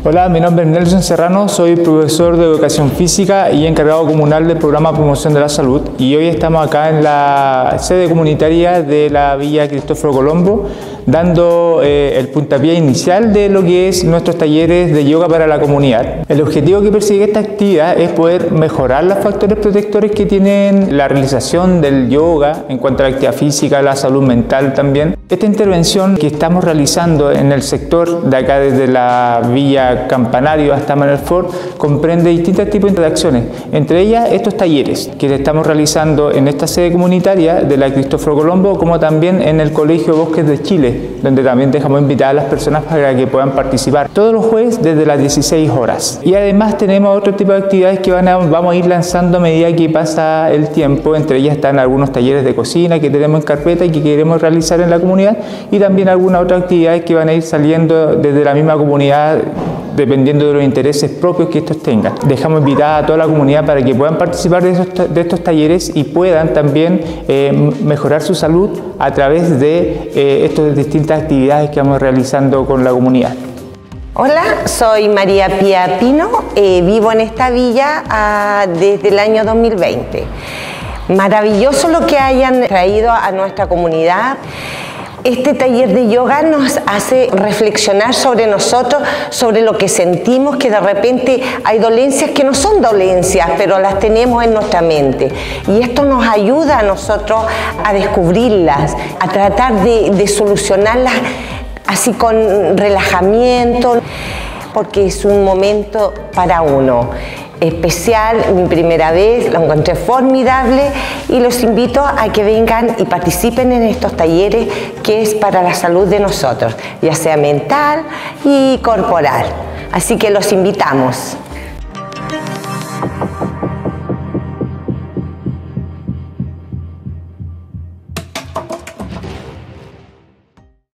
Hola, mi nombre es Nelson Serrano, soy profesor de Educación Física y encargado comunal del programa de Promoción de la Salud, y hoy estamos acá en la sede comunitaria de la Villa Cristóforo Colombo dando el puntapié inicial de lo que es nuestros talleres de yoga para la comunidad. El objetivo que persigue esta actividad es poder mejorar los factores protectores que tienen la realización del yoga en cuanto a la actividad física, la salud mental también. Esta intervención que estamos realizando en el sector de acá desde la Villa Campanario hasta Manuel Fort comprende distintos tipos de acciones, entre ellas estos talleres que estamos realizando en esta sede comunitaria de la Cristóforo Colombo, como también en el Colegio Bosques de Chile, donde también dejamos invitadas a las personas para que puedan participar todos los jueves desde las 16 horas. Y además tenemos otro tipo de actividades que vamos a ir lanzando a medida que pasa el tiempo. Entre ellas están algunos talleres de cocina que tenemos en carpeta y que queremos realizar en la comunidad, y también algunas otras actividades que van a ir saliendo desde la misma comunidad dependiendo de los intereses propios que estos tengan. Dejamos invitada a toda la comunidad para que puedan participar de estos talleres y puedan también mejorar su salud a través de estas distintas actividades que vamos realizando con la comunidad. Hola, soy María Pía Pino, vivo en esta villa desde el año 2020. Maravilloso lo que hayan traído a nuestra comunidad. Este taller de yoga nos hace reflexionar sobre nosotros, sobre lo que sentimos, que de repente hay dolencias que no son dolencias, pero las tenemos en nuestra mente. Y esto nos ayuda a nosotros a descubrirlas, a tratar de solucionarlas así con relajamiento, porque es un momento para uno especial. Mi primera vez, lo encontré formidable y los invito a que vengan y participen en estos talleres que es para la salud de nosotros, ya sea mental y corporal. Así que los invitamos.